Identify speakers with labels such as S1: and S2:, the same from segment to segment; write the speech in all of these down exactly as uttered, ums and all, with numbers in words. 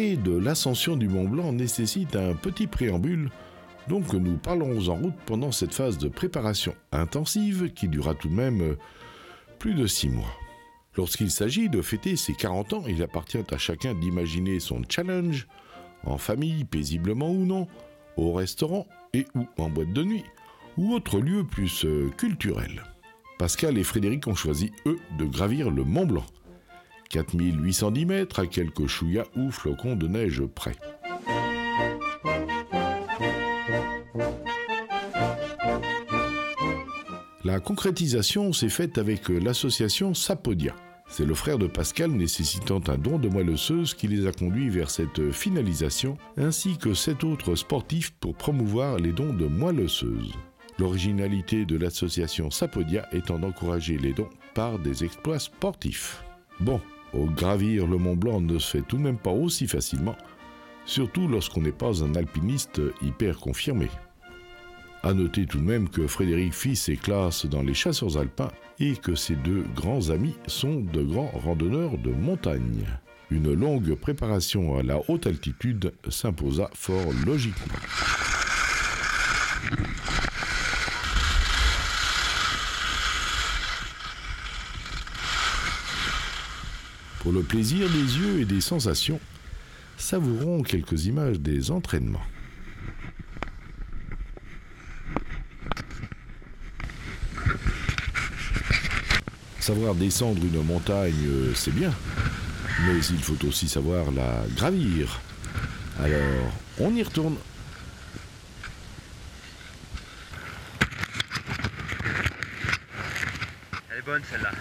S1: Parler de l'ascension du Mont Blanc nécessite un petit préambule, donc nous parlerons en route pendant cette phase de préparation intensive qui durera tout de même plus de six mois. Lorsqu'il s'agit de fêter ses quarante ans, il appartient à chacun d'imaginer son challenge, en famille, paisiblement ou non, au restaurant et ou en boîte de nuit, ou autre lieu plus euh, culturel. Pascal et Frédéric ont choisi, eux, de gravir le Mont Blanc. quatre mille huit cent dix mètres à quelques chouïas ou flocons de neige près. La concrétisation s'est faite avec l'association Sapodia. C'est le frère de Pascal nécessitant un don de moelle osseuse qui les a conduits vers cette finalisation, ainsi que sept autres sportifs pour promouvoir les dons de moelle osseuse. L'originalité de l'association Sapodia étant d'encourager les dons par des exploits sportifs. Bon, au gravir le Mont Blanc ne se fait tout de même pas aussi facilement, surtout lorsqu'on n'est pas un alpiniste hyper confirmé. À noter tout de même que Frédéric fit ses classes dans les chasseurs alpins et que ses deux grands amis sont de grands randonneurs de montagne. Une longue préparation à la haute altitude s'imposa fort logiquement. Pour le plaisir des yeux et des sensations, savourons quelques images des entraînements. Savoir descendre une montagne, c'est bien, mais il faut aussi savoir la gravir. Alors, on y retourne.
S2: Elle est bonne celle-là.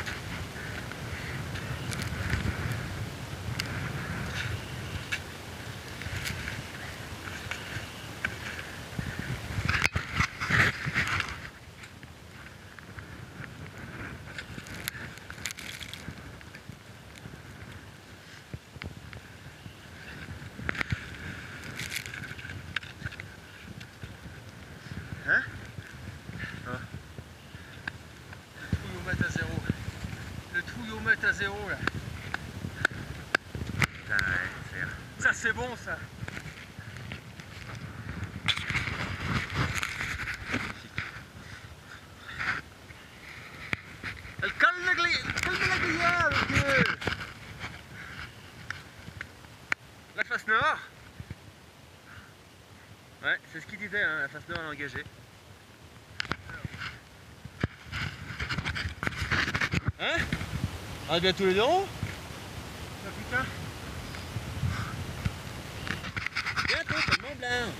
S2: Hein? Ah. Le trouillomètre à zéro. Le trouillomètre à zéro là. Putain, ouais, ça c'est bon ça. Elle calme la grille, calme la grillade. La face nord. Ouais, c'est ce qu'il disait, hein, la face nord est engagée. Hein? On est bien tous les deux ronds? Ah putain! Bientôt, c'est le Mont Blanc!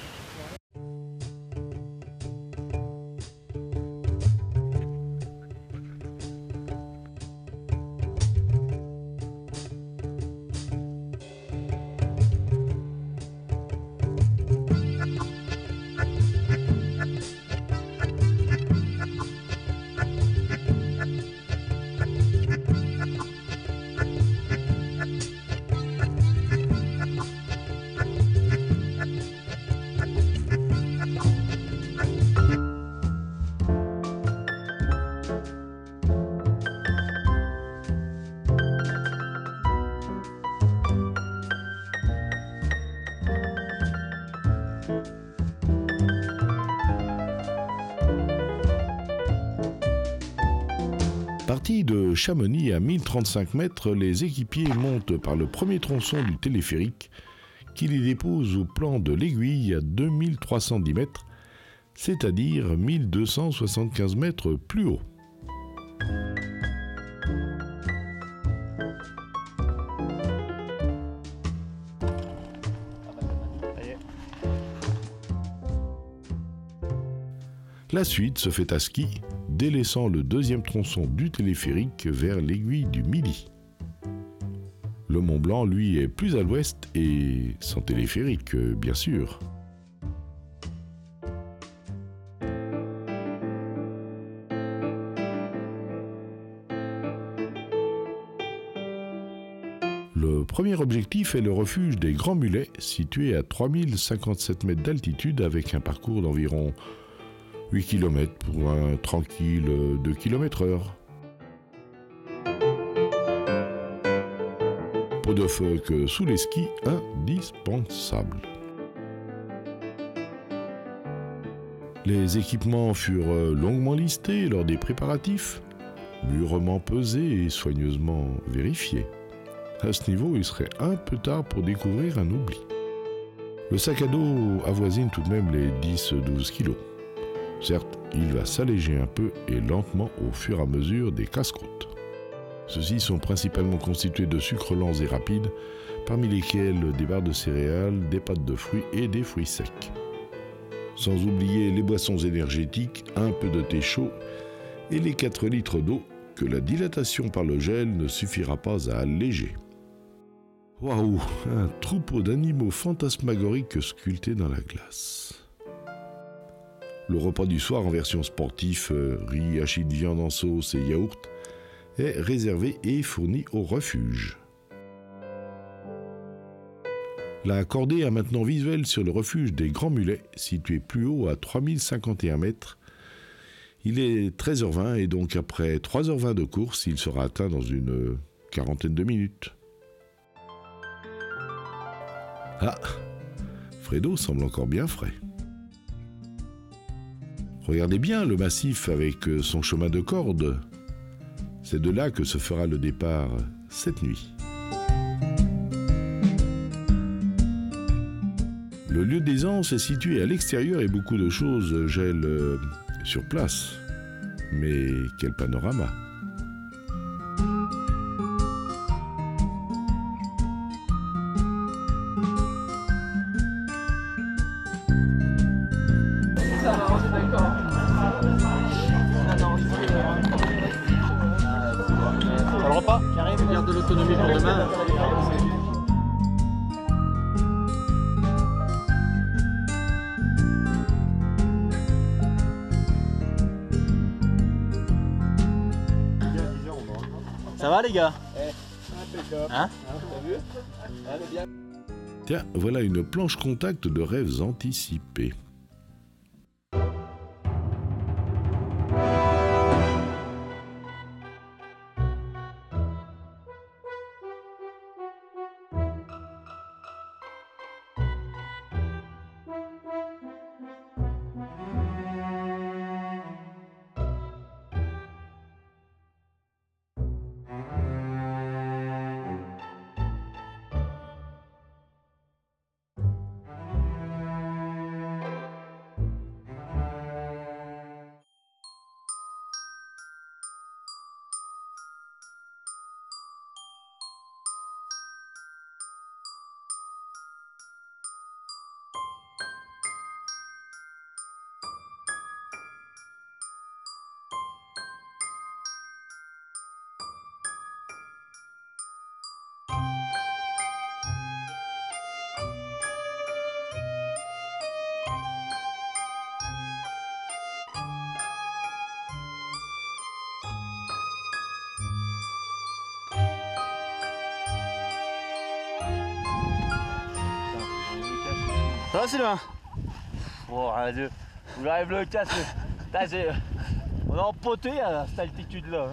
S1: Partis de Chamonix à mille trente-cinq mètres, les équipiers montent par le premier tronçon du téléphérique qui les dépose au plan de l'Aiguille à deux mille trois cent dix mètres, c'est-à-dire mille deux cent soixante-quinze mètres plus haut. La suite se fait à ski, délaissant le deuxième tronçon du téléphérique vers l'aiguille du Midi. Le Mont Blanc, lui, est plus à l'ouest et sans téléphérique, bien sûr. Le premier objectif est le refuge des Grands Mulets, situé à trois mille cinquante-sept mètres d'altitude avec un parcours d'environ huit kilomètres pour un tranquille deux kilomètres heure. pot de phoque sous les skis, indispensable. Les équipements furent longuement listés lors des préparatifs, mûrement pesés et soigneusement vérifiés. À ce niveau, il serait un peu tard pour découvrir un oubli. Le sac à dos avoisine tout de même les dix à douze kilos. Certes, il va s'alléger un peu et lentement au fur et à mesure des casse-croûtes. Ceux-ci sont principalement constitués de sucres lents et rapides, parmi lesquels des barres de céréales, des pâtes de fruits et des fruits secs. Sans oublier les boissons énergétiques, un peu de thé chaud et les quatre litres d'eau que la dilatation par le gel ne suffira pas à alléger. Waouh, un troupeau d'animaux fantasmagoriques sculptés dans la glace. Le repas du soir en version sportive, riz, hachis de viande en sauce et yaourt, est réservé et fourni au refuge. La cordée a maintenant visuel sur le refuge des Grands Mulets, situé plus haut à trois mille cinquante et un mètres. Il est treize heures vingt et donc après trois heures vingt de course, il sera atteint dans une quarantaine de minutes. Ah, Fredo semble encore bien frais. Regardez bien le massif avec son chemin de corde. C'est de là que se fera le départ cette nuit. Le lieu d'aisance est situé à l'extérieur et beaucoup de choses gèlent sur place. Mais quel panorama!
S2: T'as le repas qui arrive, garde de l'autonomie pour demain. Ça va les gars? Hein?
S1: Tiens, voilà une planche contact de rêves anticipés.
S2: Ça va Sylvain? Oh Dieu, vous arrive le casse. On est empoté à cette altitude là.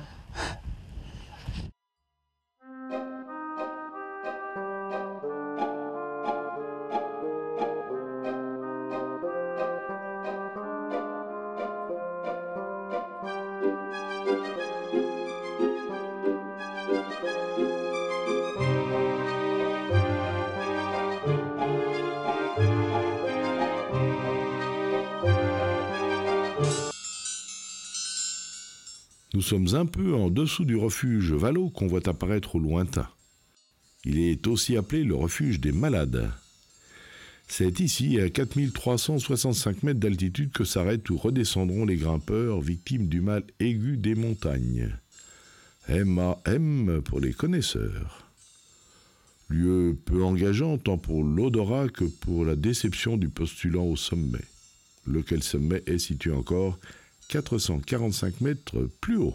S1: Nous sommes un peu en dessous du refuge Valo qu'on voit apparaître au lointain. Il est aussi appelé le refuge des malades. C'est ici, à quatre mille trois cent soixante-cinq mètres d'altitude, que s'arrêtent ou redescendront les grimpeurs victimes du mal aigu des montagnes. M A M pour les connaisseurs. Lieu peu engageant tant pour l'odorat que pour la déception du postulant au sommet, lequel sommet est situé encore quatre cent quarante-cinq mètres plus haut.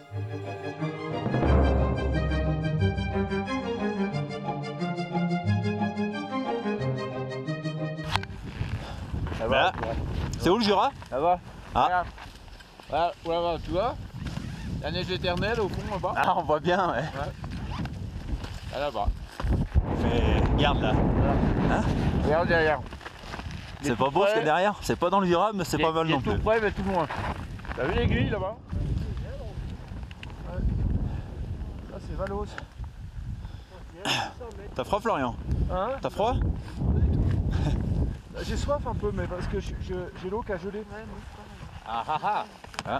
S2: Ça va. C'est où le Jura? Ça va.
S3: Ah. Voilà, voilà, tu vois, la neige éternelle au fond là-bas.
S2: Ah, on voit bien, ouais.
S3: Ouais. Ah, là-bas.
S4: Regarde là. Hein?
S3: Regarde derrière.
S4: C'est pas beau ce qu'il y a derrière? C'est pas dans le virable, mais c'est pas mal non plus.
S3: Il est tout près, mais tout loin. T'as vu l'aiguille là-bas? Ça c'est Valos.
S4: T'as froid, Florian?
S3: Hein?
S4: T'as froid?
S3: J'ai soif un peu, mais parce que je- je- j'ai l'eau qui a gelé.
S4: Ah ah ah! Ah.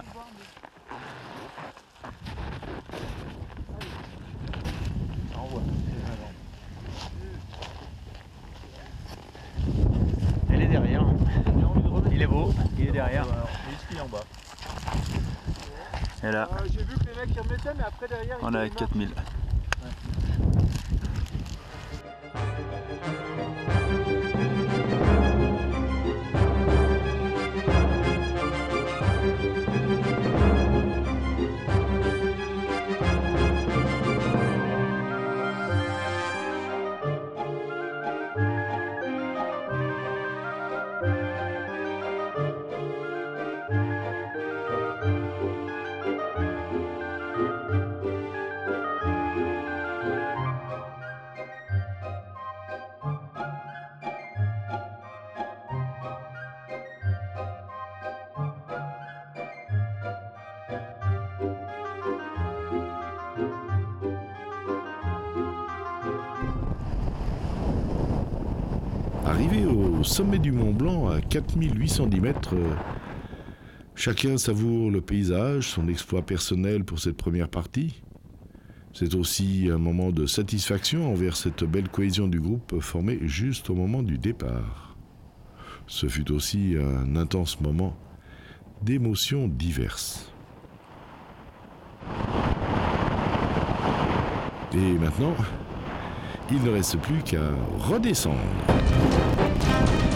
S3: Ça envoie.
S2: Elle est derrière. Il est beau, il est derrière.
S3: Il se plie en bas.
S4: Et là,
S3: Euh, J'ai vu que les mecs y remettaient, mais après derrière ils
S4: on est avec quatre mille.
S1: Arrivé au sommet du Mont Blanc, à quatre mille huit cent dix mètres, euh, chacun savoure le paysage, son exploit personnel pour cette première partie. C'est aussi un moment de satisfaction envers cette belle cohésion du groupe formée juste au moment du départ. Ce fut aussi un intense moment d'émotions diverses. Et maintenant, il ne reste plus qu'à redescendre.